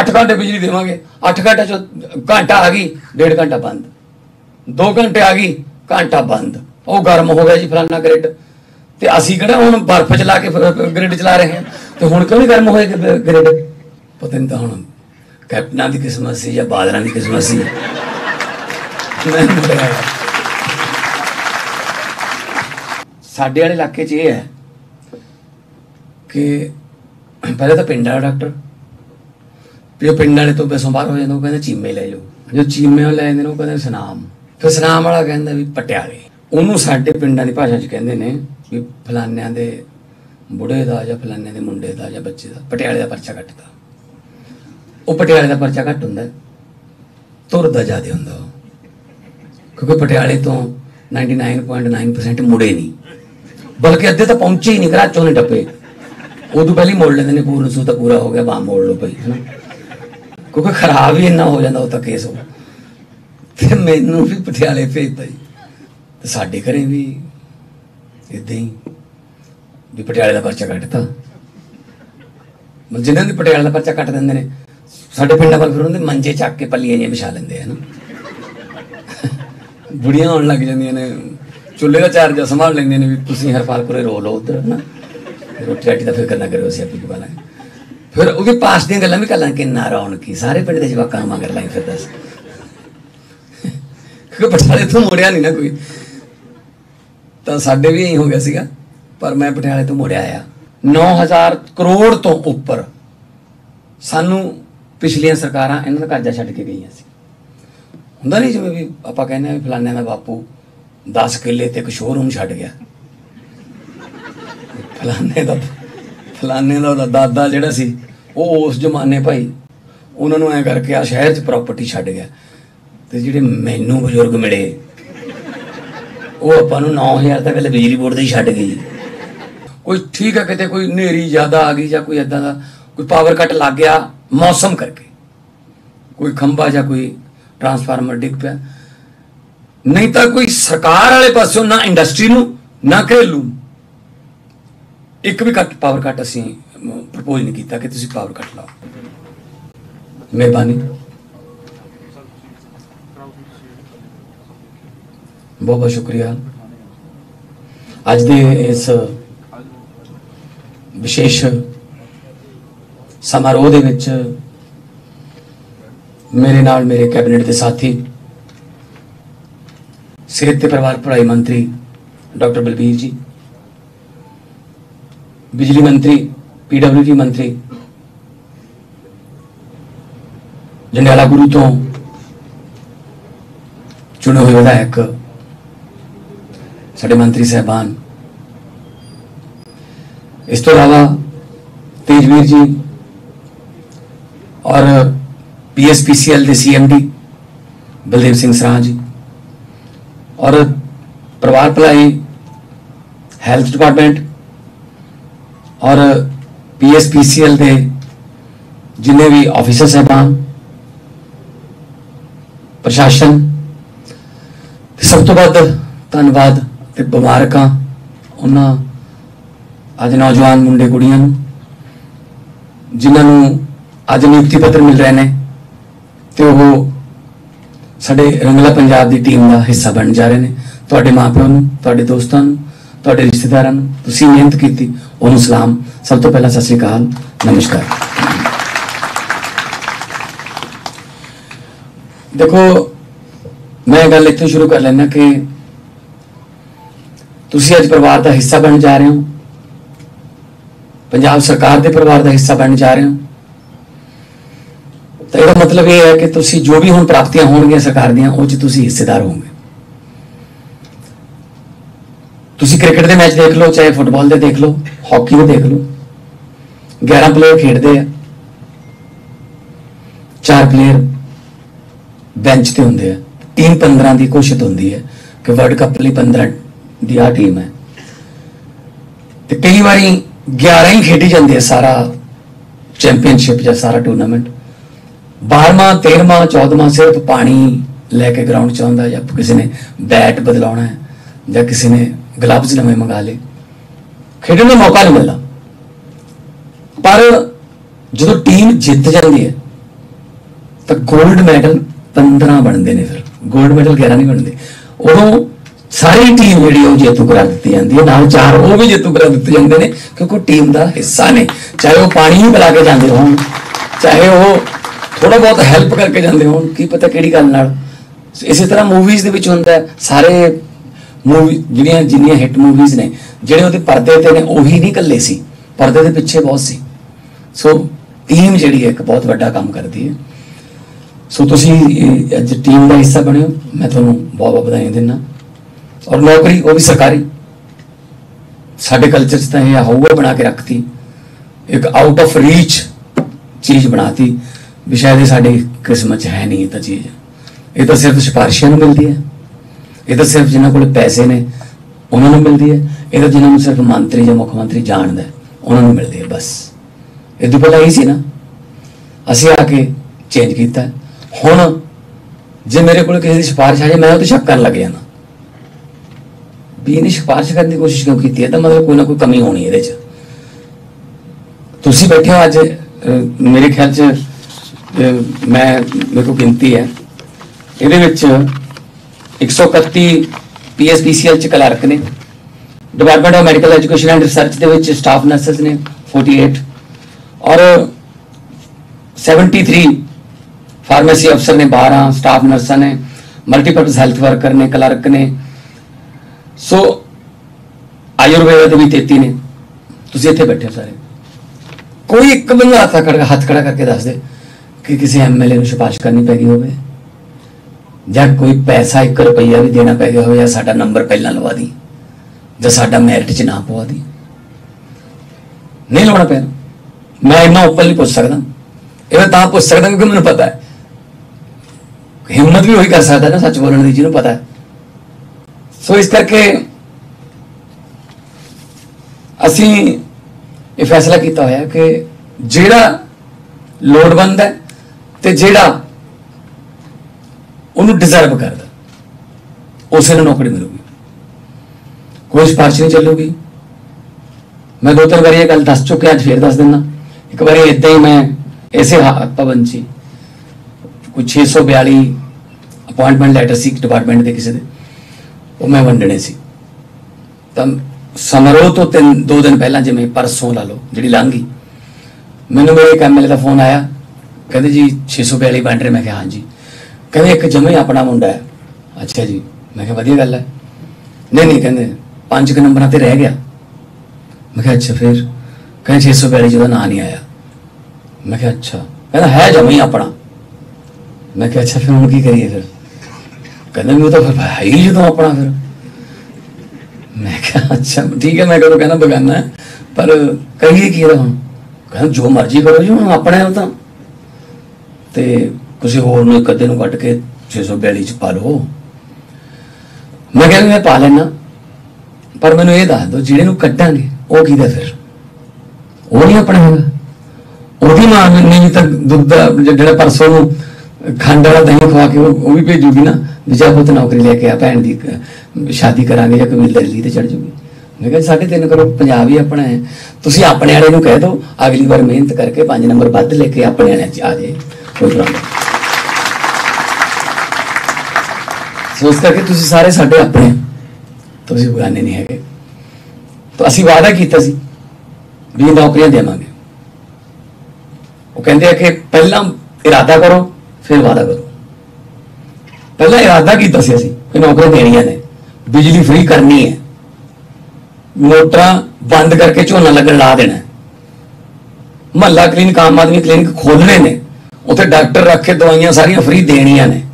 8 घंटे बिजली देवांगे, 8 घंटे चो घंटा आ गई 1.5 घंटा बंद, 2 घंटे आ गई घंटा बंद, वो गर्म हो गया जी फलाना ग्रिड। तो असी किहड़ा हुण बर्फ चला के ग्रिड चला रहे हैं, तो हुण क्यों नहीं गर्म होए ग्रिड? पता नहीं, तो हुण कैप्टनां दी किस्मत सी या बादलां दी किस्मत सी। साडे वाले इलाके च ये है कि पहले तो पिंड वाला डॉक्टर, जो पिंड वाले तो बसों बाहर हो जाते वो कहते चीमे ले जाओ, जो चीमे लै जाते वो कहते सनाम, फिर सनाम वाला कहता भी पटियाले। उन्होंने साडे पिंडां दी भाषा च कहते हैं भी फलानिਆਂ दे बुढ़े का या फलानिਆਂ दे मुंडे का या बच्चे का पटियाले का परचा कटता। वो पटियाले का परचा घट होंदा, तुरदा ज़्यादा होंदा, क्योंकि पटियाले तो 99.9% मुड़े नहीं, बल्कि अद्धे तो पहुंचे ही नहीं, घराचों ने टप्पे, उदों पहले मोड़ लेंदे ने, पूर्ण सू तो पूरा हो गया, बाम मोड़ लो भाई, है ना, क्योंकि खराब ही इन्ना हो जाता उस केस हो। तो मैनू भी पटियाले भेजता जी, तो साडे घरे भी इदां ही भी पटियाले का परचा कटता, जिन्होंने भी पटियाले का परचा कट देंगे ने, साडे पिंडां वल फिर उन्हें मंजे चक के पल्लियां जिहियां बिछा लेंदे है ना, बुढ़ियां आउण लग जांदियां ने, चुल्हे का चार्ज संभाल लेंगे ने भी तुसीं हरपालपुरे रो लो उधर, है ना, रोटी राटी का फिक्र ना करो, असीं आपी पा लांगे। फिर वो पास दी गल्लां भी कर लांगे, किन्ना रौनकी, सारे पिंड दे जवाकां नूं मगर लाई फिरदा सी, क्योंकि पटियाले तो मुड़िया नहीं ना कोई। तो साडे भी यही हो गया सीगा, पर मैं पटियाले तो मुड़िया आया। 9,000 करोड़ तो उपर सानू पिछलियां सरकारां इन्हां दा कर्जा छड्ड के गईयां सी। हुंदा नहीं जिवें भी आपां कहने भी फलाने दा बापू 10 किले ते एक शोरूम छड्ड गया, फलाने दा दादा जिहड़ा सी वो उस जमाने भाई उन्होंने ऐ करके आ शहर च प्रॉपर्टी छड्ड गया। तो जिहड़े मैनू बजुर्ग मिले वो आपां नूं 9,000 तक बिजली बोर्ड दी छड्ड गई। कोई ठीक है किते कोई नेरी ज़्यादा आ गई या कोई इदां दा कोई पावर कट लग गया मौसम करके, कोई खंभा या कोई ट्रांसफार्मर डिग पिया, नहीं तो कोई सरकार वाले पासों ना इंडस्ट्री नूं ना घरेलू एक भी कट पावर कट असीं प्रपोज नहीं किया कि तुसीं पावर कट लाओ। मेहरबानी, बहुत बहुत शुक्रिया। अज दे इस विशेष समारोह दे विच मेरे नाल मेरे कैबिनेट के साथी सेहत ते परिवार भलाई मंत्री डॉक्टर बलबीर जी, बिजली मंत्री PWD मंत्री जंडियाला गुरु तो चुने हुए विधायक साडे मंत्री साहबान, इस तो अलावा तेजवीर जी और PSPCL के CMD बलदेव सिंह सराह जी और परिवार भलाई हेल्थ डिपार्टमेंट और PSPCL के जिन्हें भी ऑफिसर साहबान, प्रशासन, सब तो वध धन्यवाद ते मुबारकां उन्हां अज नौजवान मुंडे कुड़ियां जिन्होंने अज नियुक्ति पत्र मिल रहे हैं तो वो साडे रंगला पंजाब की टीम का हिस्सा बन जा रहे हैं। तुहाडे माँ प्यो नूं, तुहाडे दोस्तां नूं, तुहाडे रिश्तेदारां नूं तुसीं मेहनत कीती, उन्होंने सलाम। सब तो पहला सत श्री अकाल, नमस्कार। देखो मैं गल इत्थों शुरू कर लेना कि तुसीं अज परिवार का हिस्सा बन जा रहे हो, पंजाब सरकार के परिवार का हिस्सा बन जा रहे हो, तो इसका मतलब यह है कि तुसीं जो भी हुण प्राप्तियां होणगियां सरकार दियां उह च तुसीं हिस्सेदार होंगे। तुसीं क्रिकेट के मैच देख लो, चाहे फुटबॉल के देख लो, हॉकी के देख लो, 11 प्लेयर खेडते हैं, 4 प्लेयर बेंच ते होंदे हैं, टीम 15 की घोषित होंदी है कि वर्ल्ड कप लई 15 दी आ टीम है, तो कई बार 11 ही खेडी जाती है सारा चैंपीयनशिप या सारा टूर्नामेंट, 12वां 13वां 14वां सिर्फ पानी लैके ग्राउंड च आउंदा या किसी ने बैट बदलाउणा है या किसी ने ग्लव्स नवे मंगा ले, खेडण का मौका नहीं मिलता। पर जो टीम जित जाती है तो गोल्ड मैडल 15 बनते हैं, फिर गोल्ड मैडल 11 नहीं बनते। उदों सारी टीम जी जेतू करा दी जाती है, नाल 4 वो भी जेतू करा दिते जाते हैं, क्योंकि टीम का हिस्सा ने। चाहे वो पानी ही पिला के जाते हो, चाहे वो थोड़ा बहुत हैल्प करके जाते हो, की पता कि गल नाल। इस तरह मूवीज़ दे विच हुंदा है, सारे मूवी जिन्नियां हिट मूवीज़ ने जिहड़े उहदे पर्दे ते ने उही नहीं कल्ले सी, पर्दे दे पिछे बहुत सी। सो टीम जिहड़ी है एक बहुत वड्डा काम करती है। सो तुसी अज टीम का हिस्सा बने हो, मैं तुहानूं बहुत बहुत बधाई दिंदा। और नौकरी वो भी सरकारी, साडे कल्चर च तां इह हौवा बना के रखती, एक आउट ऑफ रीच चीज़ बनाती भी शायद ये साडी किस्मत च है नहीं। ये तो चीज़ ये तो सिर्फ सिफारिशों को मिलती है, ये तो सिर्फ जिन्होंने कोल पैसे ने उन्होंने मिलती है, ये तो जिन्होंने सिर्फ मंत्री या मुख्यमंत्री जानता है उन्होंने मिलती है बस। ये तो पहला ही सी ना, असीं आके चेंज किया। हुण जे मेरे को किसी की सिफारिश आ जाए मैं तो शक करन लग जाना भी इन्हें सिफारिश करने की कोशिश क्यों की है, तो मतलब कोई ना कोई कमी होनी है। तुसीं बैठे हो अज, मेरे ख्याल च मेरे को गिनती है ये 131 PSPCL च क्लर्क ने, department of medical education and research के स्टाफ नर्सिस ने 48 और 73 फार्मेसी अफसर ने 12 स्टाफ नर्सा ने, मल्टीपर्पज हैल्थ वर्कर ने, क्लर्क ने। सो आयुर्वेद भी 33 ने। तुसीं इत्थे बैठे हो सारे, कोई एक बंदा हथ खड़ा करके दस दे कि किसी MLA को सिफारिश करनी पै गई होवे, या कोई पैसा 1 रुपया भी देना पै गया हो, या साडा नंबर पहला लवा दी, या साडा मैरिट च ना पवा दी। नहीं लवाना पैना, मैं इन्ना उपर नहीं पूछ सकता। ये तां पूछ सकता क्योंकि मैनूं पता है, हिम्मत भी वही कर सकता ना सच बोलने की जिन्होंने पता है। सो इस करके असीं ये फैसला किया होया कि जिहड़ा लोड़वंद है ते जिहड़ा उन्होंने डिजर्व करता उसे नौकरी मिलूगी, कोई सिफारिश नहीं चलूगी। मैं 2-3 बार ये गल दस चुके, अज फिर दस दिना। एक बार इदा ही मैं इसे पाबंद सी, कोई 642 अपॉइंटमेंट लैटर सी डिपार्टमेंट के किसी वो मैं वंडने सी। तब समारोह तो 2 दिन पहला जिमें परसों ला लो जी लंघी, मैनू मेरे एक MLA का फोन आया, कहते जी 642 बन रहे। मैं कहा हाँ जी। कहते एक जमे अपना मुंडा है। अच्छा जी, मैं कहा वधिया गल है। नहीं कहते 5 के नंबर पर रह गया। मैं कहा अच्छा फिर, कहें 642 जो ना नहीं आया। मैं कहा अच्छा, कहना है जमे ही अपना। मैं कहा अच्छा फिर हम की करिए फिर, कहते वो तो फिर है ही जो अपना फिर। मैं कहा अच्छा ठीक है, मैं करो कहना बगाना है पर करिए की हम, कहना जो मर्जी करो जी हम अपने हो तो किसी होर एक अद्धे कट के 642 च पा लो। मैं कहा मैं पा लेना, पर मैनू ये दस दो जिहड़े कटांगे वो किहदा फिर, वो नहीं अपना होगा। ਉਹਦੀ ਮਾਂ नहीं तो दुध ਜਿਹੜਾ परसों खंड वाला दही खवा के वो भी भेजूगी ना भी जा पुत नौकरी लेके आ, भैन की शादी करांगे या कबीलदारी ते चढ़ जूगी। मैं कहा 3.5 करोड़ पंजाब ही अपना है, तुसीं अपने वाले नूं कह दो अगली बार मेहनत करके 5 नंबर वध लेके अपने वाले आ जाए, कोई प्रॉब्लम। सोच करके तुसीं सारे साडे अपने, तुसीं बेगाने नहीं हैगे। तो असीं वादा कीता सी भी नौकरियां देवांगे। वो कहते हैं कि पहला इरादा करो फिर वादा करो। पहला इरादा किया कि नौकरियां देनियां ने, बिजली फ्री करनी है, मोटर बंद करके झोना लगन ला देना, महला क्लीनिक आम आदमी क्लीनिक खोलने ने, उत्थे डॉक्टर रख के दवाइयां सारियां फ्री देनियां ने।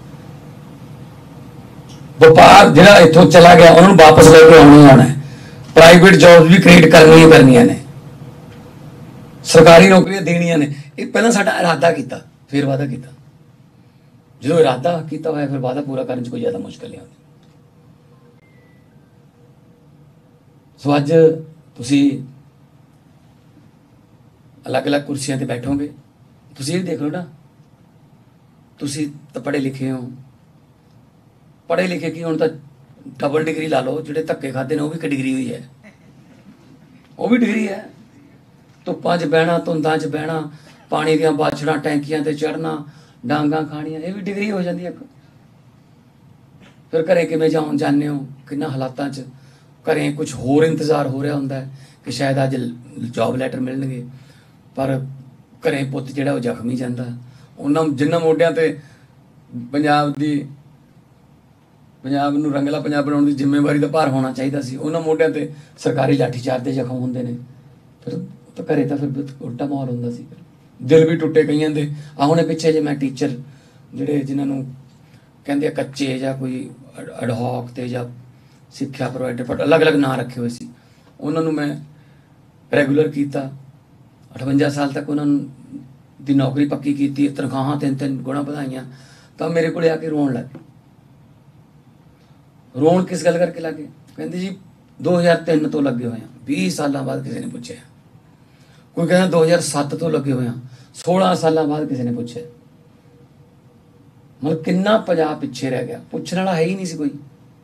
व्यापार जिहड़ा इत्थों चला गया उन्होंने वापस लेके आना है, प्राइवेट जॉब भी क्रिएट करनियां ने, सरकारी नौकरियां देनियां ने। ये पहला साडा इरादा किया फिर वादा किया। जो इरादा किया होया फिर वादा पूरा करने कोई ज्यादा मुश्किल नहीं आती। सो अज तुसी अलग अलग कुर्सियां ते बैठोगे, तुसी ये देख लो ना, तुसी तो पढ़े लिखे हो, पढ़े लिखे की हुण तो डबल डिग्री ला लो, जिहड़े धक्के खाते ने वो भी एक डिग्री हुई है, वो भी डिग्री है। धुप्पां च बहना, धुंदां च बहना, पानी दियां बाछड़ां टैंकियां ते चढ़ना, डांगा खाणियां, ये भी डिग्री हो जाती है एक। फिर घरें किवें जाने हो, किन्ना हालातां च घरें कुछ होर इंतज़ार हो रहा हुंदा है कि शायद अज जॉब लैटर मिलणगे, पर घरें पुत्त जिहड़ा वो जख्मी जांदा। उन्हां जिन्हां मोढियां ते पंजाब नूं रंगला पंजाब बनाउण दी जिम्मेवारी दा भार होना चाहिदा सी, उन्हां मोढियां ते सरकारी लाठीचार्ज दे जख्म हुंदे ने। फिर तो घरे तो फिर उल्टा माहौल हुंदा सी, दिल भी टुटे कईयां दे। आ हुणे पिछे जे मैं टीचर जिहड़े जिन्हां नूं कहंदे कच्चे जां कोई अडहॉक ते जां सिक्ख्या प्रोवाइडर, पर अलग अलग नाम रखे हुए सी, उन्हां नूं मैं रेगूलर किया। 58 साल तक उन्होंने दी नौकरी पक्की की, तनख्वाहां 3-3 गुणा बढ़ाइया। तो मेरे को आके रोन लग गए। रोन किस गल करके लग गए? कहते जी 2003 तो लगे हुए हैं, 20 साल बाद किसी ने पूछे। कोई कहना 2007 तो लगे हुए हैं, 16 साल बाद किसी ने पूछे। मतलब किन्ना पंजाब पिछे रह गया, पूछने वाला है ही नहीं सी कोई।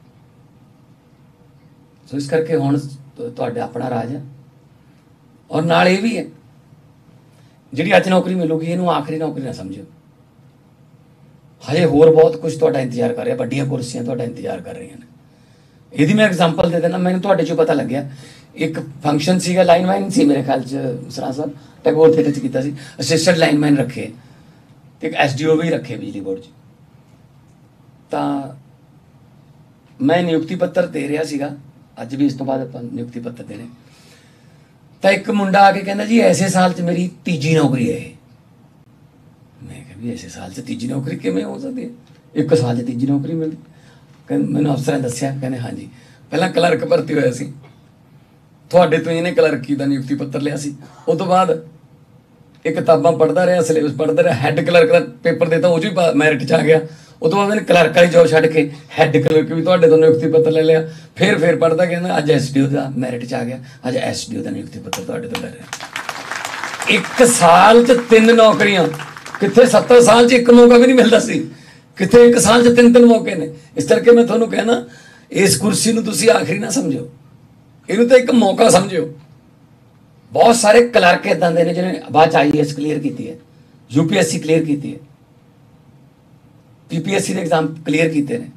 सो इस करके हुण तुहाडा अपना राज है। और नाल ये भी है, जिहड़ी अज नौकरी मिलूगी इहनूं आखिरी नौकरी ना समझो। हजे होर बहुत कुछ तुहाडा इंतजार कर रहा, वड्डियां कुर्सियां तुहाडा इंतजार कर रही हैं। यदि मैं एग्जाम्पल दे देना, मैंने तुहाडे चों पता लग्या, एक फंक्शन सीगा, लाइनमैन सी मेरे ख्याल च सरां साहब टैगोर थिएटर च कीता सी, असिस्टेंट लाइनमैन रखे ते एक SDO भी रखे बिजली बोर्ड च। तां मैं नियुक्ति पत्र दे रहा सीगा, अज भी इस तो बाद आपां नियुक्ति पत्र देने। तो एक मुंडा आके कहना जी ऐसे साल च मेरी तीजी नौकरी है। मैं कहा भी ऐसे साल च तीजी नौकरी किवें हो सकती है, एक साल च तीजी नौकरी मिलती? मैंने अफसर ने दस्सिया, कहने हाँ जी पहला क्लर्क भर्ती होया सी, तुहाडे तो इन्हें क्लर्की का नियुक्ति पत्र लिया सी। उस तो बाद एक किताबां पढ़ता रहा, सिलेबस पढ़ता रहा, हैड क्लर्क का पेपर देता, वो भी मैरिट च आ गया। उस तो बाद मैंने क्लर्क वाली जॉब छड्ड के हैड क्लर्क भी तुहाडे तो नियुक्ति पत्र ले लिया। फिर पढ़ता कहना अज SDO का मैरिट च आ गया, अज SDO का नियुक्ति पत्र तुहाडे तो ले रहा। एक साल च 3 नौकरियां, कितने 70 साल च एक मौका भी नहीं मिलता सी, कितने एक साल च 3-3 मौके ने। इस करके मैं तुहानूं कहना, इस कुर्सी नूं तुसीं आखिरी ना समझो, इहनूं तो एक मौका समझो। बहुत सारे क्लर्क इदां दे ने जिन्हें बाद IAS क्लीयर की है, UPSC क्लीयर की है, PPSC के एग्जाम क्लीयर किए हैं।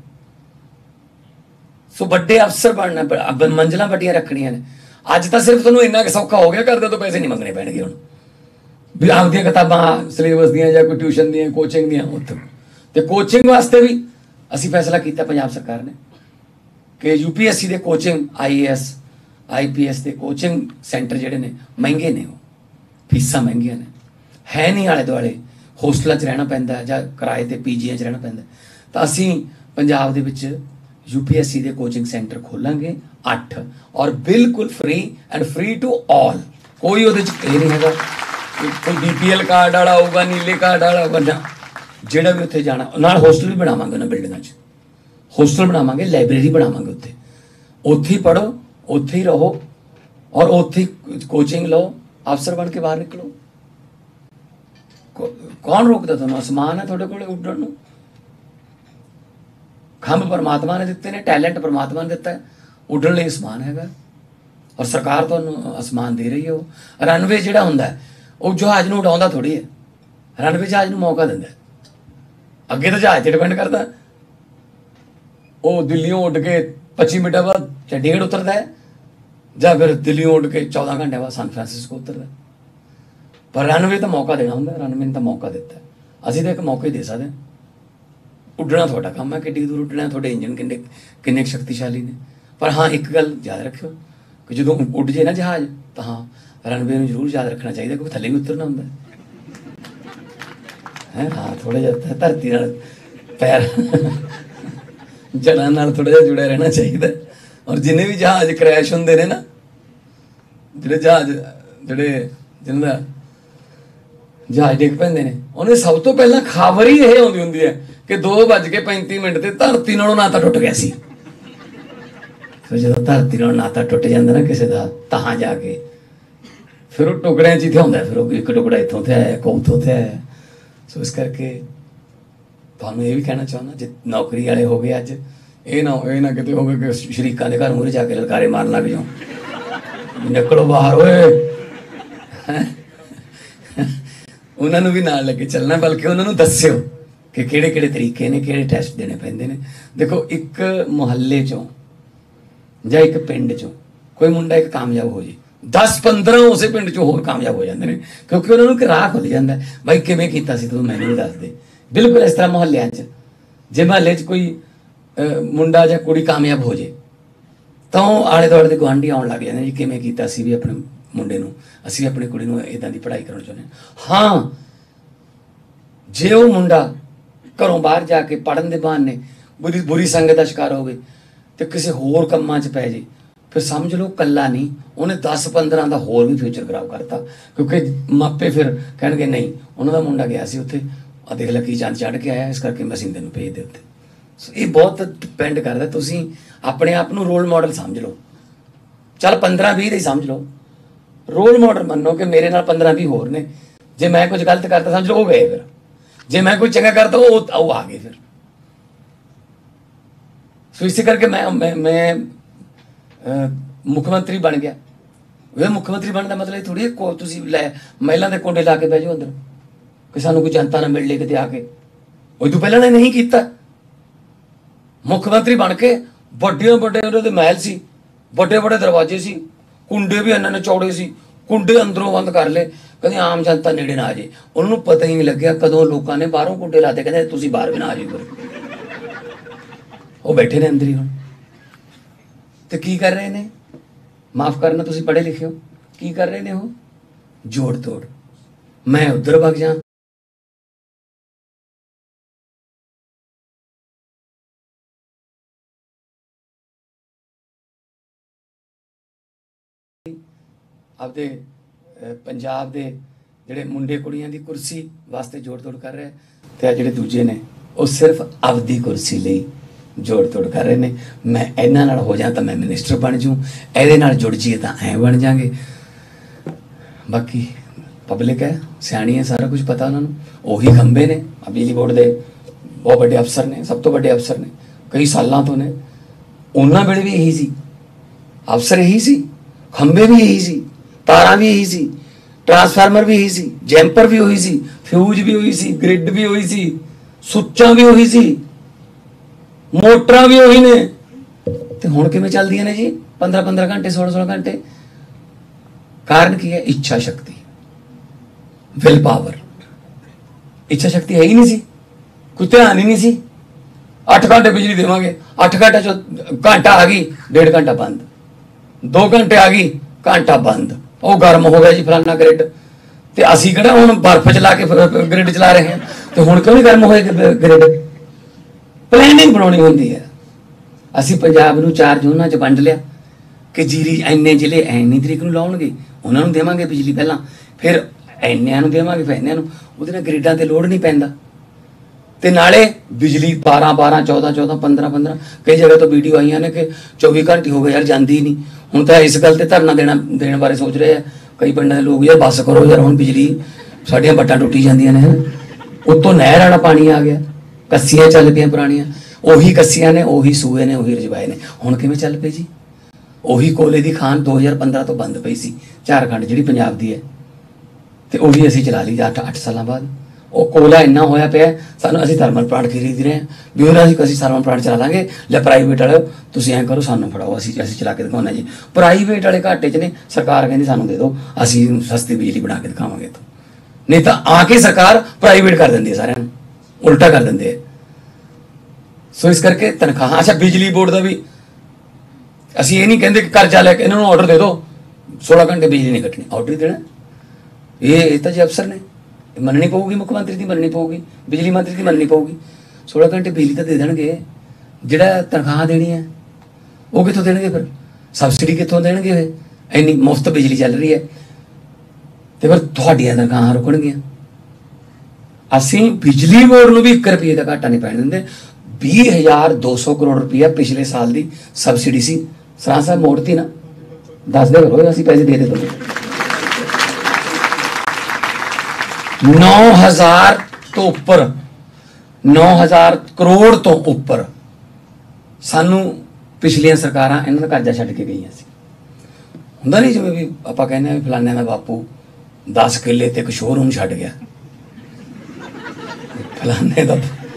सो बड़े अफसर बनना, मंजिलां वड्डियां रखनियां ने। अज तो सिर्फ तुहानूं इन्ना सौखा हो गया, करदे तो पैसे नहीं मंगने पैणगे हुण भी आपदियां किताबां सिलेबस दियां जां कोई ट्यूशन दियां कोचिंग दियां उत्थों। ते कोचिंग वास्ते भी असीं फैसला किया पंजाब सरकार ने कि UPSC के कोचिंग IAS IPS के कोचिंग सेंटर जिहड़े ने महंगे ने, वो फीसां महंगियां ने, है नहीं आले दुआले, होस्टलों च रहना पैंदा जां किराए ते PGs च रहना पैंदा। तो असीं पंजाब दे विच UPSC के कोचिंग सेंटर खोलांगे 8, और बिल्कुल free and free to all. कोई उहदे च ये नहीं हैगा कोई BPL कार्ड वाला होगा, नीले कार्ड वाला होगा ना, जिहड़ा भी उत्थे जाना। नाल होस्टल भी बनावांगे उन्हां बिल्डिंगां च, होस्टल बनावांगे, लाइब्रेरी बनावांगे उत्थे, उत्थे ही पढ़ो, उत्थे ही रहो और उत्थे ही कोचिंग लो, अफसर बन के बाहर निकलो। कौन रोकदा तुहानूं? आसमान है तुहाडे कोल उड्डण नूं, खंभ परमात्मा ने दित्ते ने, टैलेंट परमात्मा ने दिता है, उड्डण लई आसमान हैगा और सरकार तुहानूं आसमान दे रही है। वो रनवे जिहड़ा हुंदा है वो जहाज नूं उडाउंदा थोड़ी है, रनवे जहाज नूं मौका दिंदा है। अगे तो जहाज ते डिपेंड करता, वो दिल्लियों उड़ के 25 मिनट बाद चंडीगढ़ उतरता है, जां फिर दिल्लियों उड़ के 14 घंटे बाद सैन फ्रांसिस्को उतरता है। पर रनवे तो मौका देना होंगे, रनवे ने तो मौका दिता है, असीं तो एक मौका ही दे सकते हैं। उड्डना थोड़ा काम है, किड्डी दूर उड्डना, थोड़े इंजन किन्ने शक्तिशाली ने। पर हाँ एक गल याद रखियो कि जो उड़ जाए ना जहाज, तो हाँ रनवे में जरूर याद रखना चाहिए, क्योंकि थले भी उतरना होंगे है। हाँ थोड़ा जिहा धरती नाल पैर जड़ां नाल थोड़ा जिहा जुड़िया रहना चाहिए। और जिन्हें भी जहाज क्रैश होंगे ने ना, जिहड़े जहाज जिन्हां जहाज डिग पैंदे ने, उन्हें सब तो पहला खबर ही यह आउंदी हुंदी है कि 2:35 ते धरती नालों नाता टुट गया सी। फिर जो धरती नालों नाता टुट जाता ना किसी का, तां जाके फिर वो टुकड़ियां च ही होंदा, फिर वो एक टुकड़ा इत्थों ते आया, एक उत्थों ते आया। सो इस करके तुहानूं ये भी कहना चाहुंदा, जे नौकरी वाले हो गए अज, ये ना किते हो गए कि शरीकां दे घर मूहरे जाके ललकारे मारन लग जाओ, निकलो बाहर ओए। उन्होंने भी नाल लेके चलना, बल्कि उन्होंने दस्सिओ कि किहड़े किहड़े तरीके ने, किहड़े टैस्ट देने पैंदे ने। देखो एक मुहल्ले चों जां एक पिंड चों कोई मुंडा एक कामयाब हो जाए, 10-15 उस पिंड चों होर कामयाब हो जाते हैं, क्योंकि उन्होंने एक राह खुल जाता है, भाई किवें कीता सी तूं मैनूं भी दस दे। बिल्कुल इस तरह मुहल्लियां च जे मुहल्ले च कोई मुंडा जां कुड़ी कामयाब हो जाए तो आले दुआले दे गुआंढी आउण लग जांदे जी किवें कीता, असीं भी अपने मुंडे नूं, असीं भी अपनी कुड़ी नूं इदां दी पढ़ाई कराउण चाहुंदे हां। हाँ जे वो मुंडा घरों बाहर जाके पढ़न दे बहाने बुरी संगत का शिकार होवे ते किसी होर कम्मां च पै जे, फिर समझ लो कल्ला नहीं, उन्हें 10-15 का होर भी फ्यूचर खराब करता, क्योंकि मापे फिर कहणगे नहीं उन्होंने मुंडा गया सी उत्थे देख ला की चंद चढ़ के आया, इस करके मैं तैनूं भेज दे उत्थे। सो ये बहुत डिपेंड करता, तुसीं अपने आप नूं रोल मॉडल समझ लो, चल 15-20 ही समझ लो, रोल मॉडल मनो कि मेरे नाल 15-20 होर ने, जे मैं कुछ गलत करता समझ लो वो गए, फिर जे मैं कुछ चंगा करता वो आ गए फिर। सो इस करके मैं मुख्यमंत्री बन गया। वे मुख्यमंत्री बनने का मतलब थोड़ी को तुसीं लै महिला के कोंडे ला के बह जाओ अंदर कि सानूं कोई जनता ना मिल ले किते आके, वो तो पहले ने नहीं किया। मुख्यमंत्री बन के बड़े उन्होंने महल सी, बड़े दरवाजे सी, कुंडे भी इन्होंने चौड़े सी, कुंडे अंदरों बंद कर ले, कहते आम जनता नेड़े ना आ जाए। उन्होंने पता ही नहीं लग्या कदों लोगों ने बाहरों कुंडे लाते, कहते तुसीं बाहर भी ना आ जाओ, वो बैठे ने अंदर ही। हुण तो की कर रहे ने, माफ करना तुसीं पढ़े लिखे हो, की कर रहे ने वो जोड़ तोड़, मैं उधर भग जा आपदे पंजाब दे ਜਿਹੜੇ मुंडे कुड़ियां दी कुर्सी वास्ते जोड़ तोड़ कर रहे, ते ਜਿਹੜੇ दूजे ने वो सिर्फ ਆਪਦੀ कुर्सी ਲਈ जोड़ तोड़ कर रहे हैं। मैं इन्हां नाल हो जा तो मैं मिनिस्टर बन जूँ, ਇਹਦੇ ਨਾਲ जुड़ जाइए तो ऐ बन जाएंगे। बाकी पब्लिक है सियाणी है, सारा कुछ पता उन्होंने। ਉਹੀ खंबे ने बिजली बोर्ड के बहुत बड़े अफसर ने, सब तो बड़े अफसर ने, कई सालों तो ने। उन्होंने वेले भी यही सी, अफसर यही सी, खंबे भी यही सी, तारा भी यही सी, ट्रांसफार्मर भी यही सी, जैंपर भी वही सी, फ्यूज भी वही सी, ग्रिड भी वही सी, सुच्चा भी वही सी, मोटर भी वही ने। तो हुण किवें चलदियां ने जी 15-15 घंटे 16-16 घंटे? कारण की है? इच्छा शक्ति, विल पावर। इच्छा शक्ति है ही नहीं सी, कोई ध्यान ही नहीं सी। 8 घंटे बिजली देवांगे, 8 घंटे चो घंटा आ गई 1.5 घंटा बंद, 2 घंटे आ गई घंटा बंद, वो गर्म हो गया जी फलाना ग्रिड। तो असी किहड़ा हुण बर्फ चला के ग्रिड चला रहे हैं, तो हुण क्यों नहीं गर्म होए ग्रिड? प्लैनिंग बनानी होंदी है। असी पंजाब नूं 4 जोनां च वंड लिया कि जीरी इन्ने जिले इन्नी तरीक नूं लाउणगे, उन्हां नूं देवांगे बिजली पहलां, फिर इन्निਆਂ नूं देवांगे, फिर इन्निਆਂ नूं। ਉਹਦੇ ਨਾਲ ग्रिडां ते लोड नहीं पैंदा, ते नाले बिजली 12-12 14-14 15-15 कई जगह तो वीडियो आईयां ने कि 24 घंटे हो गए यार जांदी नहीं। हुण तां इस गल ते धरना देने बारे सोच रहे हैं कई पिंडां दे लोग, यार बस करो यार हुण बिजली साडियां वट्टां टुੱਟੀ ਜਾਂਦੀਆਂ ने। उत्तों नहर वाला पानी आ गया, कस्सियां चल पईयां पुराणियां, ਉਹੀ कस्सियां ने, ਉਹੀ सूए ने, ਉਹੀ रजवाए ने। हुण किवें ਚੱਲ ਪਈ जी? ਉਹੀ कोले की खान 2015 तो बंद पई सी झारखंड जिहड़ी पंजाब दी है, ते ਉਹੀ ਅਸੀਂ चला ली 8 सालों बाद। वो कोला इन्ना होया पिया सानूं, असीं थर्मल प्लांट खरीद रहे हैं भी उन्हें असीं थर्मल प्लांट चला लांगे, लै प्राइवेट वाले तुसीं ऐं करो सानूं फड़ाओ, असीं चला के दिखाउणा जी। प्राइवेट वाले घाटे च ने, सरकार कहती सानूं दे दो, असीं सस्ती बिजली बना के दिखावांगे। तो नहीं तो आके सरकार प्राइवेट कर दिंदी है, सारिਆਂ ਨੂੰ उल्टा कर दिंदे है। सो इस करके तनख्वाह, अच्छा बिजली बोर्ड का भी असीं ये नहीं कहते कि कर्जा लैके इन्हां नूं ऑर्डर दे दो 16 घंटे बिजली नहीं कटनी, ऑर्डर ही देना। ये तो जी अफसर ने मननी पऊगी, मुख्यमंत्री की मननी पऊगी, बिजली मंत्री की मननी पऊगी। 16 घंटे बिजली तो दे देंगे, जिहड़ा तनख्वाह देनी है वो कितों देंगे, फिर सबसिडी कितों देंगे? इन्नी मुफ्त बिजली चल रही है, तो फिर तुहाडियां तनख्वाहां रुकणगियां। असीं बिजली बोर्ड नूं भी 1 रुपये का घाटा नहीं पैण दिंदे। 20,200 करोड़ रुपया पिछले साल की सबसिडी सी, सरां साहब मोड़ती ना, दस दे करो असीं पैसे दे दे। 9,000 तो उपर, 9,000 करोड़ तो उपर सानू पिछलियां सरकारां इन्हां दा कर्जा छड्ड के गईयां सी। हुंदा नहीं जिवें भी आपां कहने भी फलाने दा बापू 10 किले ते एक शोरूम छड्ड गया, फलाने दा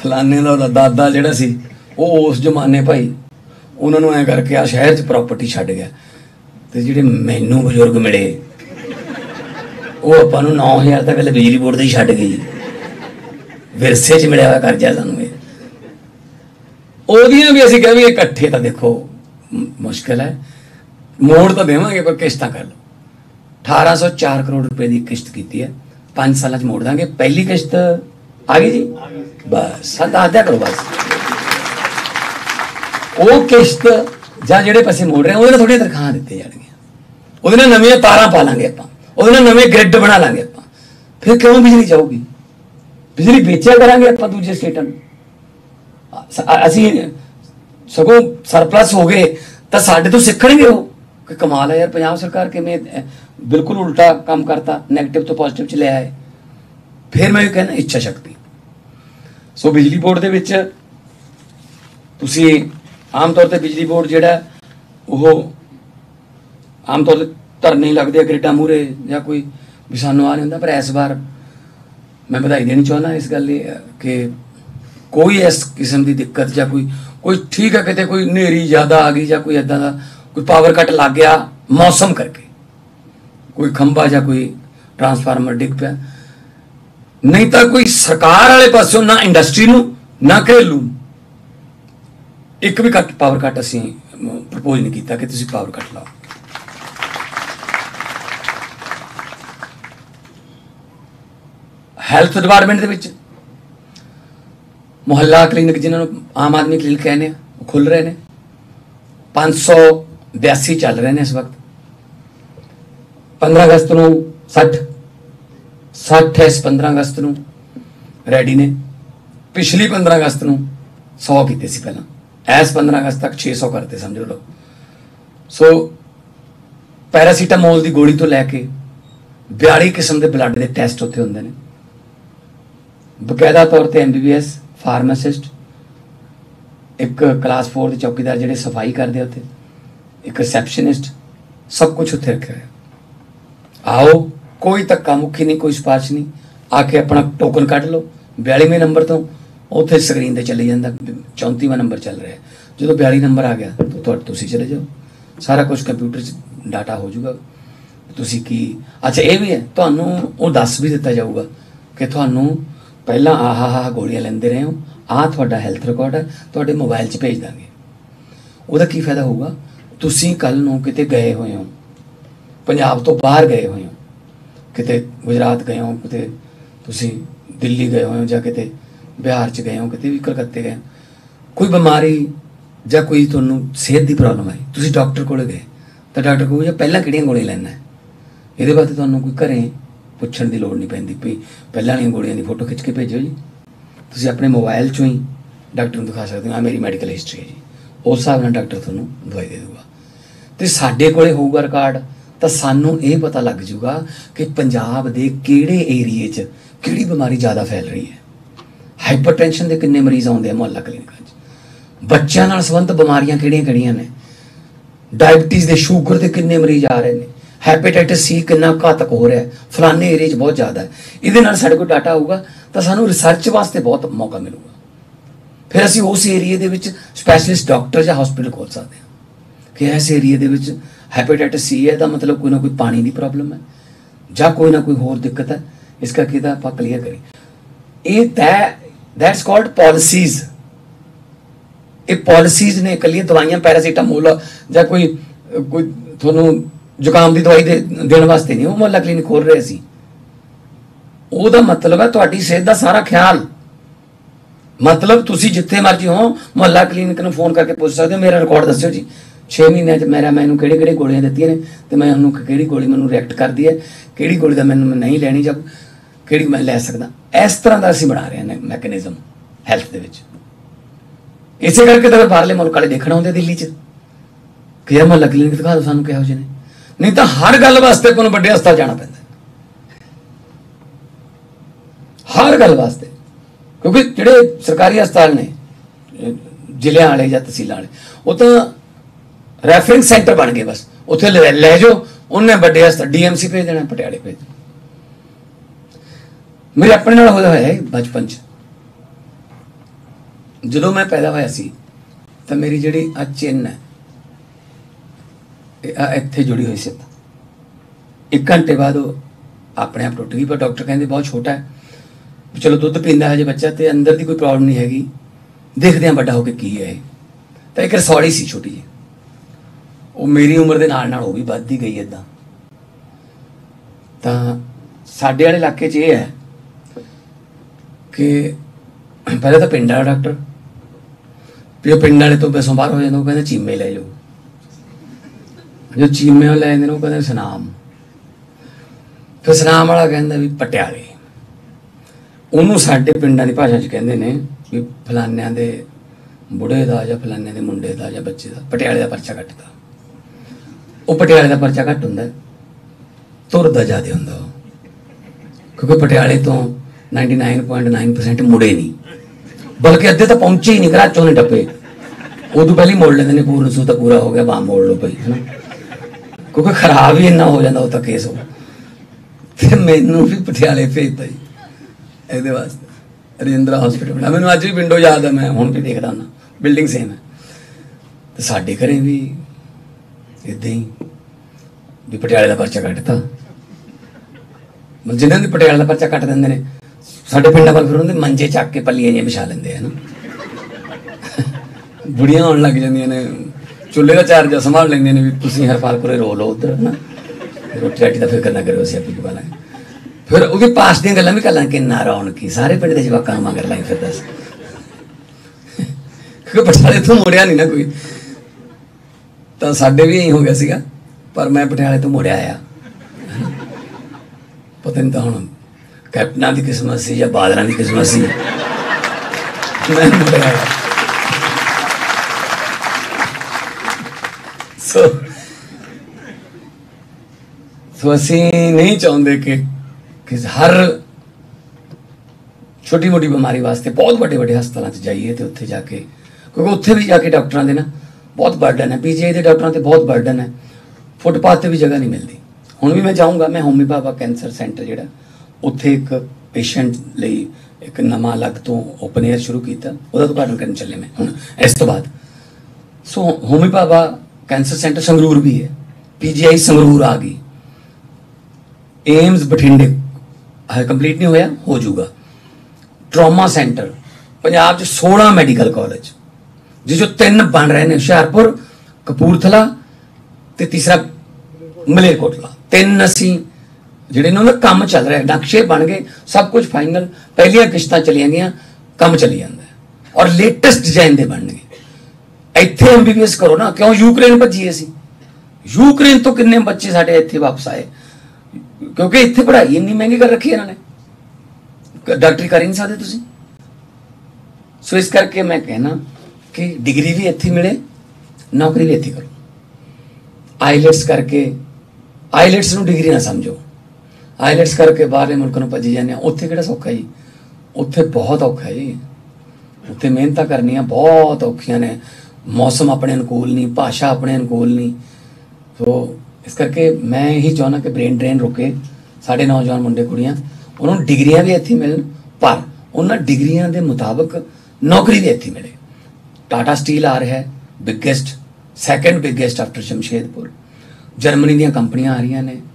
फलाने का दादा जिहड़ा सी वो उस जमाने भाई उन्होंने ऐ करके आ शहर च प्रॉपर्टी छड्ड गया तो जिहड़े मैनू बजुर्ग मिले वो आपां नूं 9,000 तक बिजली बोर्ड ही छड्ड गई विरसे च मिलिया हुआ कर्जा सानूं ओदियां भी असीं कहा भी इकट्ठे तो देखो मुश्किल है मोड़ तो देवांगे पर किश्तां कर लो 1804 करोड़ रुपए की किश्त की है 5 साल मोड़ देंगे पहली किश्त आ गई जी बस दस दिया करो बस वो किश्त ਜਾਂ ਜਿਹੜੇ ਪੈਸੇ ਮੋੜ ਰਹੇ ਉਹਦੇ ਨਾਲ ਥੋੜ੍ਹੀਆਂ ਤਨਖਾਹਾਂ ਦਿੱਤੇ ਜਾਣਗੀਆਂ ਉਹਦੇ ਨਾਲ ਨਵੀਆਂ ਤਾਰਾਂ ਪਾ ਲਾਂਗੇ ਆਪਾਂ ਉਹਦੇ ਨਾਲ ਨਵੇਂ ਗ੍ਰਿਡ ਬਣਾ ਲਾਂਗੇ ਆਪਾਂ ਫਿਰ ਕਿਉਂ ਬਿਜਲੀ ਜਾਊਗੀ ਬਿਜਲੀ ਵੇਚਿਆ ਕਰਾਂਗੇ ਆਪਾਂ ਦੂਜੇ ਸਟੇਟਾਂ ਨੂੰ ਅਸੀਂ ਸਗੋਂ ਸਰਪਲਸ ਹੋ ਗਏ ਤਾਂ ਸਾਡੇ ਤੋਂ ਸਿੱਖਣਗੇ ਉਹ ਕਿ ਕਮਾਲ ਹੈ ਯਾਰ ਪੰਜਾਬ ਸਰਕਾਰ ਕਿਵੇਂ ਬਿਲਕੁਲ ਉਲਟਾ ਕੰਮ ਕਰਤਾ ਨੈਗੇਟਿਵ ਤੋਂ ਪੋਜ਼ਿਟਿਵ ਚ ਲੈ ਆਏ ਫਿਰ ਮੈਂ ਇਹ ਕਹਿੰਦਾ ਇੱਛਾ ਸ਼ਕਤੀ ਸੋ ਬਿਜਲੀ ਬੋਰਡ ਦੇ ਵਿੱਚ ਤੁਸੀਂ आम तौर पर बिजली बोर्ड जोड़ा वो आम तौर पर धरने लगते ग्रिडा मूहरे या कोई भी सानू आ नहीं होंगे पर इस बार मैं बधाई देनी चाहना इस गल कि कोई इस किस्म की दिक्कत या कोई ठीक है कितने कोई नेरी ज़्यादा आ गई या कोई इदा का कोई पावर कट लग गया मौसम करके कोई खंभा या कोई ट्रांसफार्मर डिग पिया नहीं तो कोई सरकार वाले पासों ना इंडस्ट्री नूं ना घरेलू एक भी कट पावर कट असी प्रपोज नहीं किया कि तुसीं पावर कट लाओ हैल्थ डिपार्टमेंट दे विच मुहल्ला क्लीनिक जिन्होंने आम आदमी क्लीनिक कहने खुल रहे हैं 582 चल रहे हैं इस वक्त 15 अगस्त को 60 इस 15 अगस्त को रेडी ने पिछली 15 अगस्त को 100 किए सी पहला इस 15 अगस्त तक 600 करते समझ लो सो पैरासीटामोल की गोली तो लैके 42 किस्म के ब्लड के टैसट उत्थे होंदे ने बकायदा तौर पर MBBS फार्मासिस्ट एक क्लास 4 के चौकीदार जिहड़े सफाई करते उत्थे एक रिसैप्शनिस्ट सब कुछ उत्थे रखा है आओ कोई धक्का मुक्की नहीं कोई सिफारिश नहीं आके अपना टोकन कट लो 42वें नंबर तो उत्थे स्क्रीन पर चली जाता 34वां नंबर चल रहा है जो 42 नंबर आ गया तो तुसीं चले जाओ सारा कुछ कंप्यूटर च डाटा हो जाऊगा तुसीं की अच्छा ये भी है तुहानूं वो दस भी दिता जाऊगा कि तुहानूं पहला आह गोलियां लेंदे रहे हो आ तुहाडा हैल्थ रिकॉर्ड है तुहाडे मोबाइल च भेज देंगे ਉਹਦਾ ਕੀ फायदा होगा तुसीं कल नूं किते गए होए हो पंजाब तो बाहर गए होए हो किते गुजरात गए हो किते तुसीं दिल्ली गए होए हो जां किते बिहार च गए हो किते भी कलकत्ते गए कोई बीमारी ਜਾਂ कोई तुहानूं सेहत की प्रॉब्लम आई तुसीं डॉक्टर कोल गए तो डॉक्टर कहो पहलां किहड़ियां गोलियां लैना है ये वास्ते तुहानूं कोई घरें पुछण की लोड़ नहीं पैंदी भी पहलां वालीआं गोलियां की फोटो खिच के भेजो जी तुसीं अपने मोबाइल चों ही डॉक्टर नूं दिखा सकते हो आ मेरी मैडिकल हिस्टरी है जी उस हिसाब नाल डॉक्टर तुहानूं दवाई दे दूगा तो साडे कोले होऊगा रिकॉर्ड तो सानूं ये पता लग जूगा कि पंजाब दे किहड़े एरिए च किहड़ी बीमारी ज़्यादा फैल रही है हाइपरटेंशन के किन्ने मरीज़ आउंदे आ मुहल्ला क्लीनिकां बच्चों नाल संबंध बीमारियां किहड़ियां ने डायबिटीज़ के शूगर के किन्ने मरीज आ रहे हैं हैपेटाइटिस C कितना घातक हो रहा है फलाने एरिए च बहुत ज़्यादा है ये साढ़े को डाटा होगा तो सानू रिसर्च वास्ते बहुत मौका मिलेगा फिर असीं उस एरिए दे विच स्पैशलिस्ट डॉक्टर या हॉस्पिटल खोल सकते हैं कि इस एरिए दे विच हैपेटाइटिस C है तो मतलब कोई ना कोई पानी की प्रॉब्लम है ਜਾਂ कोई ना कोई होर दिक्कत है इसका किदा आपां क्लीयर करें ये दैट्स कॉल्ड पॉलिसीज़ ये पॉलिसीज़ ने कलियां दवाइयां पैरासीटामोल या कोई थोनों जुकाम की दवाई देने वास्ते नहीं वो मुहल्ला क्लीनिक खोल रहे सी ਉਹਦਾ मतलब है तुहाडी सेहत का सारा ख्याल मतलब तुसीं जिथे मर्जी हो मुहल्ला क्लीनिक नूं फोन करके पूछ सकते हो मेरा रिकॉर्ड दस्सो जी 6 महीनों मैनूं किहड़े गोलियां दित्तियां ने ते मैं उन्होंने किहड़ी गोली मैनूं रिएक्ट करदी है किहड़ी गोली दा मैनूं नहीं लैनी जां किहड़ी मैं लै सकदा इस तरह का असीं बना रहे हैं मैकेनिज़म हैल्थ दे विच इसे करके तो बाहरले मुल्क वाले देखना आउंदे दिल्ली च कि यार मुहल्ला क्लीनिक दिखा दो सानूं किहो जिहे ने नहीं तो हर गल वास्ते कोई वड्डे हस्पताल जाना पैंदा हर गल वास्ते क्योंकि जिहड़े सरकारी हस्पताल ने जिले वाले या तहसीलों वाले वो तो रैफरेंस सेंटर बन गए बस उत्थे लै जाओ उन्हें वड्डे हस्पताल DMC भेज देना पटियाले भेज मेरे अपने नाल होया है बचपन च ਜਦੋਂ मैं पैदा होया सी तो मेरी जिहड़ी आ चिन्ह है इत्थे जुड़ी हुई सी। 1 घंटे बाद वो अपने आप टुट गई, पर डॉक्टर कहते बहुत छोटा है, चलो दुध पींदा है जे बच्चा, तो अंदर की कोई प्रॉब्लम नहीं हैगी, देखते हैं बड़ा होकर की है। तो एक रसौड़ी सी छोटी जी, वो मेरी उम्र के नाल वो भी बढ़ती गई इदा। तो साडे वाले इलाके च ये है कि पहले तो पिंड वाला डॉक्टर, जो पिंड वाले तो बसों बाहर हो जाते, वो कहते चीमे ले जाओ, जो चीमे ले जाते वो कहते सनाम, फिर सनाम वाला कहता भी पटियाले, उन्होंने साडे पिंडां दी भाषा च कहते हैं भी फलानिया दे बुढ़े का या फलाने के मुंडे का या बच्चे का पटियाले का परचा कटता। वो पटियाले का परचा घट होंगे, तुरदा ज़्यादा होंगे, क्योंकि पटियाले तो 99.9% मुड़े नहीं, बल्कि अद्धे तो पहुंचे ही नहीं, घराचों ने टप्पे, उदू पहले मोड़ लेंगे, पूर्ण सू तो पूरा हो गया, बाम मोड़ लो भाई, है ना, क्योंकि खराब ही इन्ना हो जाता वो तो केस हो। तो मैनू भी पटियाले भेजता जी ये वास्ते, रजिंद्रा हॉस्पिटल मैं, मैंने अज भी पिंडों याद है, मैं हूँ भी देखता हूँ, बिल्डिंग सेम है। तो साढ़े घरें भी इदा ही भी पटियाले का परचा कटता, मतलब जिन्होंने पटियाले का परचा कट देंगे ने, साढ़े पिंडा पर फिर उन्हें मंजे चक के पलियां जी बिछा लेंगे है ना, बुढ़ियां आने लग जांदियां ने, चुल्हे का चार्ज संभाल लेंगे ने भी तुसीं हरपालपुरे रो लो उधर है ना, रोटी राटी का फिक्र ना करो, असीं आपी पा लांगे। फिर वो पास दी गल्लां भी कर लांगे, किन्ना रौनकी सारे पिंड के जवाकां नूं मगर लांगे, फिर दस क्योंकि पटियाले तो मुड़िया नहीं ना कोई, तो साडे भी यही हो गया सीगा, पर मैं पटियाले तो मुड़िया आया, पता नहीं तो हुण कैप्टना की किस्मत सी या बादलों की किस्मत सी, मैं मुड़िया आया। सो असीं नहीं चाहते कि हर छोटी मोटी बीमारी वास्ते बहुत बड़े बड़े हस्पतालों जाइए, तो उत्थे जाके, क्योंकि उत्थे भी जाके डॉक्टरों के ना बहुत बर्डन है, पीजीआई के डॉक्टरों से बहुत बर्डन है, फुटपाथ पर भी जगह नहीं मिलती। हुण भी मैं जाऊँगा, मैं होमी भाभा कैंसर सेंटर जिहड़ा उत्थे एक पेशेंट लई एक नवा अलग तो ओपन एयर शुरू किया, उसका उद्घाटन करने चले मैं हुण इस तो बाद। So Homi Bhabha cancer centre Sangrur भी है, पीजीआई संगरूर आ गई, एम्स बठिंडे कंप्लीट नहीं होया, हो जाऊगा, trauma centre Punjab 16 medical college जिस 3 बन रहे हैं, हुशियारपुर, कपूरथला ते तीसरा मलेरकोटला, 3 असी जिहड़े ने काम चल रहा है, नक्शे बन गए, सब कुछ फाइनल, पहलियां किश्तां चलियां गईयां, काम चली जाता है, और लेटेस्ट डिजाइन के बन गए। इत्थे MBBS करो ना, क्यों यूक्रेन भज्जीए सी, यूक्रेन तो किन्ने बच्चे साडे इत्थे वापस आए, क्योंकि इत्थे पढ़ाई इन्नी महंगी कर रखी है इन्होंने, डॉक्टरी कर ही नहीं सकते तुसीं। सो इस करके मैं कहना कि डिग्री भी इत्थे मिले, नौकरी भी इत्थे करो। आईलैट्स करके, आईलैट्स नूं डिग्री ना समझो, आईलैट्स करके बाहरले मुल्कां नूं भज्जी जाने, उत्थे किहड़ा सौखा जी, उत्थे बहुत औखा है जी, उत्थे मेहनत करनियां बहुत औखियां ने, मौसम अपने अनुकूल नहीं, भाषा अपने अनुकूल नहीं। तो इस करके मैं यही चाहना कि ब्रेन ड्रेन रुके, साढ़े नौजवान मुंडे कुड़ियां, उन्होंने डिग्रियां भी इत्थे मिलन, पर उन्होंने डिग्रियां के मुताबिक नौकरी भी इत्थे मिले। टाटा स्टील आ रहा है, biggest, second biggest after Jamshedpur, Germany दी कंपनियां आ रही ने,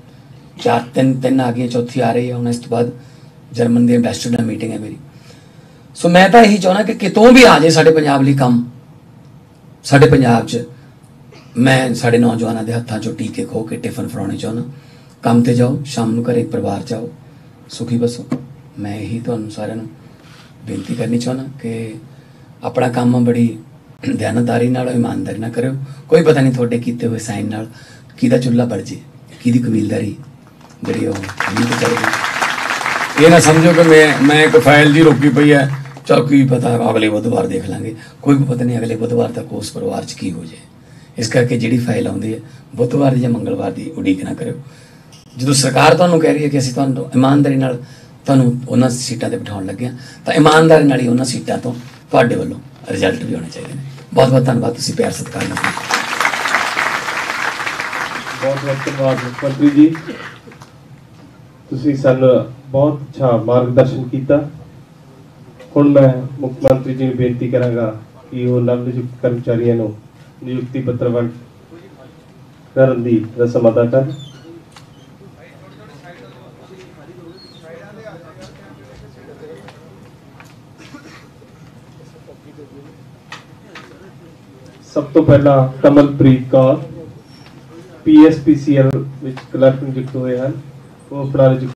3 आ गई, चौथी आ रही है हुण, इस तो बाद जर्मन के एंबैसडर नाल मीटिंग है मेरी। सो मैं तो यही चाहना कि कितों भी आ जाए साढ़े पंजाब लई काम, साढ़े पंजाब च मैं साढ़े नौजवानों के हत्थों चो टीके खो के टिफन फड़ाने चाहना, काम ते जाओ, शाम को घरे परिवार जाओ, सुखी बसो। मैं यही तुहानूं सारिआं नूं बेनती करनी चाहना कि अपना काम बड़ी ध्यानदारी नाल, ईमानदारी ना करो, कोई पता नहीं थोड़े कीते हुए साइन नाल किहदा चुल्हा बढ़ जे, किहदी कबीलदारी जिहड़ी ओह नींद चढ़ गई। ये ना समझो कि मैं एक फाइल जी रोकी पई है, चल की पता अगले बुधवार देख लांगे, कोई भी पता नहीं अगले बुधवार तक उस परिवार च की हो जाए। इस करके जिहड़ी फाइल आउंदी है बुधवार या मंगलवार की उड़ीक ना करो। जो सरकार तुहानूं कह रही है कि असीं तुहानूं ईमानदारी नाल तुहानूं उन्हां सीटां ते बिठाउण लगे हां, तां ईमानदारी नाल ही उन्हां सीटां तो तुहाडे वल्लों रिजल्ट भी होने चाहिए। बहुत बहुत धन्यवाद, तुसीं प्यार सत्कार नाल। बहुत बहुत धन्यवाद मुख्यमंत्री जी, तुसीं सानूं बहुत अच्छा मार्गदर्शन किया। ਹੁਣ ਮੈਂ ਮੁੱਖ ਮੰਤਰੀ ਜੀ ਨੂੰ ਬੇਨਤੀ ਕਰਾਂਗਾ ਕਿ ਉਹ ਨਵ ਨਿਯੁਕਤ ਕਰਮਚਾਰੀਆਂ ਨੂੰ ਨਿਯੁਕਤੀ ਪੱਤਰ ਵੰਡ ਕਰਨ ਦੀ ਰਸਮ ਅਦਾ ਕਰਨ। ਸਭ ਤੋਂ ਪਹਿਲਾਂ ਕਮਲਪ੍ਰੀਤ ਕੌਰ PSPCL ਵਿੱਚ ਕਲਰਕ ਨਿਯੁਕਤ ਹੋਏ ਹਨ। ਉਹ ਆਪਣਾ